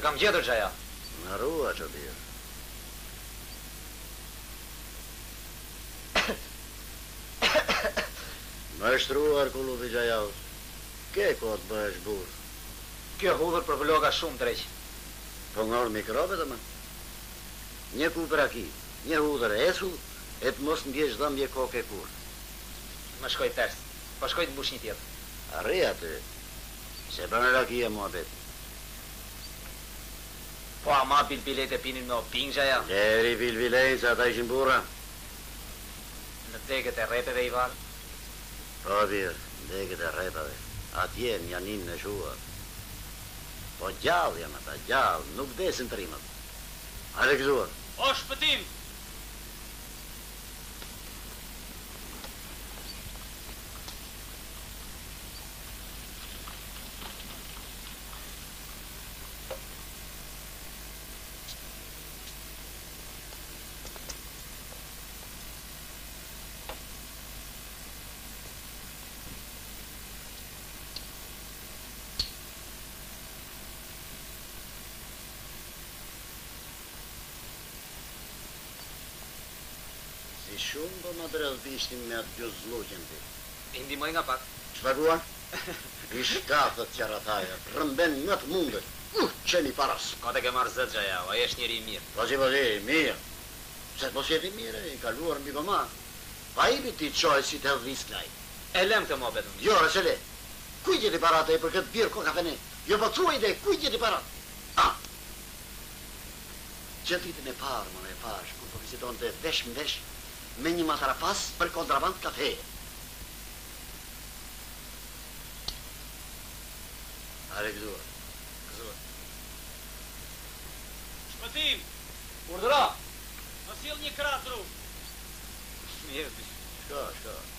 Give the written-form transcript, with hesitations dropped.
kam gjetur Xhaja. Në rrua që bjerë. Më shtruar kullupi Xhajaut. Ke ko të bëhesh burë. Kjo hudhër për vloga shumë dreq. Po ngorë mikrobet e më. Një ku për aki, një hudhër e esu, e të mos ndjesh dhëmbje koke kur. Më shkoj ters. Po shkoj të bush një tjetër. Arri aty, se bërë rakia mua bet. Po ama bilbilet e pinin me o ping Xhaja. Leri bilbilej se ata ishin burra. Në degët e repeve i valë. Po bjerë, ndeket e repave. Atje në janin në shuar. Po gjallë jam ata, gjallë, nuk desin të rimët. Ale këzuar. O shpëtim! Si shumë po më drejt bishtin me atë gjus zluqen ti. I ndimoj nga pak. Që pagua? I shkatët qërataja, rëmben nga të mundet. Qeni paras. Ka të ke marrë zët Xhaja, o esh njeri i mirë. Po si, mirë. Se po sjeti mirë, i kaluar mbi goma. Pa i biti qoj si të hedhvis klaj. E lem të mo betëm. Jo, resele. Kuj gjeti parate e për këtë birë ko kafene? Jo, po thuaj dhe, kuj gjeti parate? Qëtritën e parë, më e pash, kur po viziton të vesh më vesh, me një matarapas për kontraband kafeje. Are këzuar. Këzuar. Shpëtim! Urdhëra! Më sill një krah dru. Mirë, Shka.